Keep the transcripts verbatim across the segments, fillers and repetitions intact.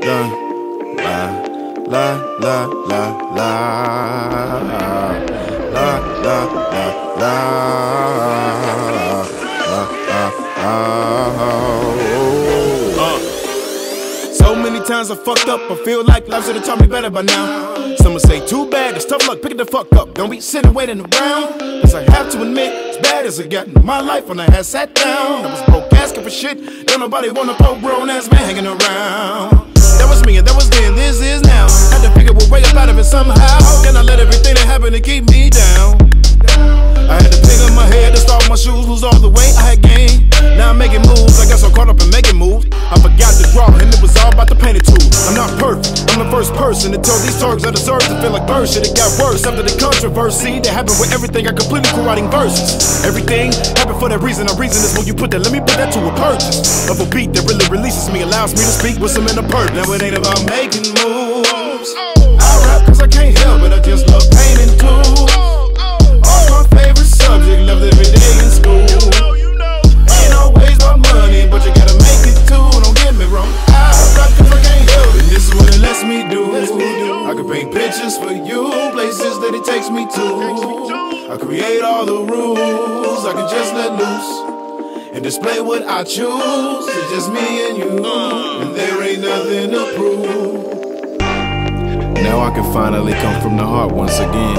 la la la la la la la la. So many times I fucked up, I feel like life should've taught me better by now. Someone say too bad, it's tough luck, pick it the fuck up. Don't be sitting waiting around, cause I have to admit, as bad as it got in my life when I had sat down. I was broke asking for shit, don't nobody want a poor grown ass man hanging around. That was me and that was then, this is now. Had to figure a way up out of it somehow. Then I let everything that happened to keep me down. I had to pick up my head, dust off my shoes, lose all the weight I had gained. Now I'm making moves, I got so caught up in making moves, I forgot to draw, and it was all about the painted tool. I'm not perfect, I'm the first person to tell these talks I deserve to feel like bird shit. It got worse after the controversy that happened with everything. I completely quit writing verses. Everything happened for that reason. A reason is when you put that, let me put that to a purchase of a beat that really releases me, allows me to speak with some inner purpose. Now it ain't about making moves, I rap cause I can't help it, I just love painting too. All my favorite subject, loved every day in school. Ain't always about money, but you gotta make it too. Don't get me wrong, I rap cause I can't help it, this is what it lets me do. I can paint pictures for you, places that it takes me to. I create all the rules, I can just let loose and display what I choose. It's just me and you, and there ain't nothing to prove. Now I can finally come from the heart once again.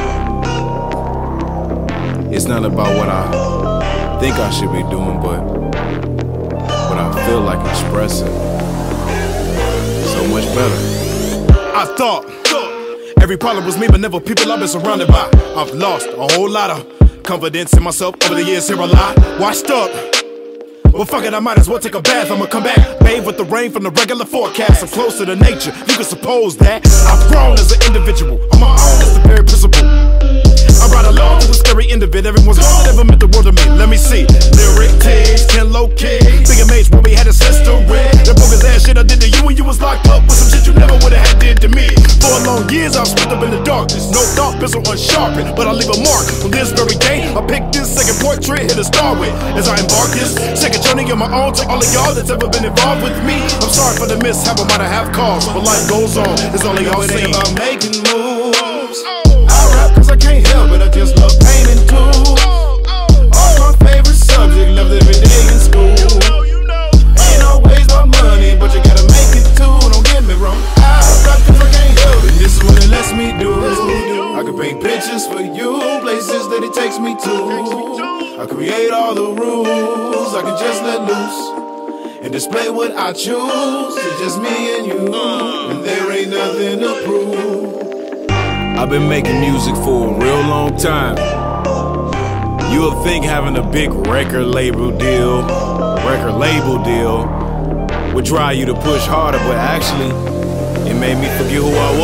It's not about what I think I should be doing, but what I feel like expressing. So much better. I thought every problem was me, but never people I've been surrounded by. I've lost a whole lot of confidence in myself over the years. Here I lie, washed up. Well, fuck it, I might as well take a bath. I'ma come back, bathe with the rain from the regular forecast. I'm closer to nature, you can suppose that I've grown as an individual. On my own, that's the very principle. I ride along to a scary end of it. Everyone's gone, never meant the world to me. Let me see. Lyric tease, Ken Low Kid, Big M H, where we had a sister red. That bogus ass shit I did to you when you was locked up with some shit you never would've had did to me. For long years I've spent up in the darkness, no thought, pencil unsharpened, but I leave a mark. On this very day, I picked this second portrait, hit a star with. As I embark this second journey on my own, to all of y'all that's ever been involved with me, I'm sorry for the mishap I might have caused, but life goes on. It's only all it ain't about making moves. I rap cause I can't help it, I just love painting too. All my favorite subject, loved every day in school. Ain't always about money, but you gotta make it too. Don't get me wrong, I rap cause I can't help it, this is what it lets me do. I can paint pictures for you, places that it takes me to. I create all the rules, I can just let loose and display what I choose. It's just me and you, and there ain't nothing to prove. I've been making music for a real long time. You would think having a big record label deal, record label deal would drive you to push harder, but actually, it made me forget who I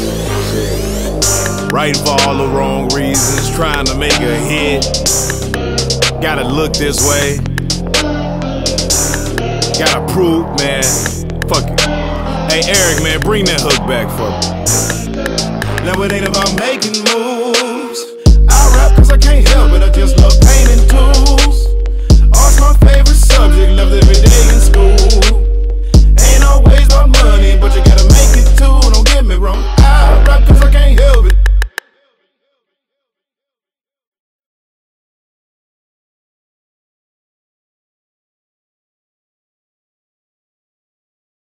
was. Writing for all the wrong reasons, trying to make a hit. Gotta look this way. Gotta prove, man. Fuck it. Hey, Eric, man, bring that hook back for me. Now it ain't about making moves. I rap cause I can't help it, I just love painting tools. Art's my favorite subject, loved every day in school.